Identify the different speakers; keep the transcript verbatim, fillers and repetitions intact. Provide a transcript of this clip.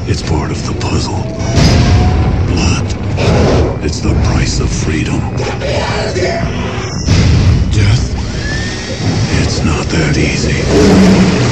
Speaker 1: It's part of the puzzle. Blood. It's the price of freedom. Death. It's not that easy.